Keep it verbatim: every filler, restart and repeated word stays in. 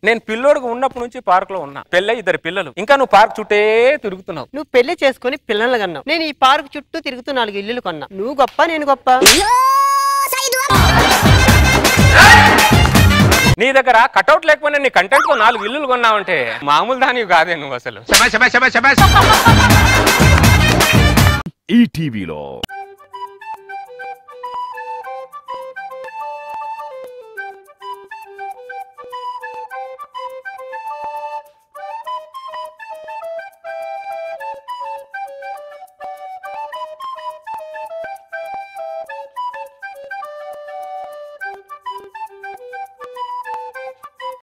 నేను పిల్లోడుగా ఉన్నప్పటి నుంచి పార్క్ లో ఉన్నా. పెళ్ళై ఇద్దరు పిల్లలు. ఇంకా నువ్వు పార్క్ చుట్టే తిరుగుతున్నావు. నువ్వు పెళ్లి చేసుకుని పిల్లలు కన్నావు. నేను ఈ పార్క్ చుట్టూ తిరుగుతూ నాలుగు ఇల్లులు కొన్నా. నువ్వు గొప్ప నేను గొప్ప. నీ దగ్గర కటౌట్ లేకపోయినా నీ కంటెంట్ తో నాలుగు ఇల్లులు కొన్నావంటే మామూలు దానివి కాదే నువ్వు అసలు. ఈ టీవీలో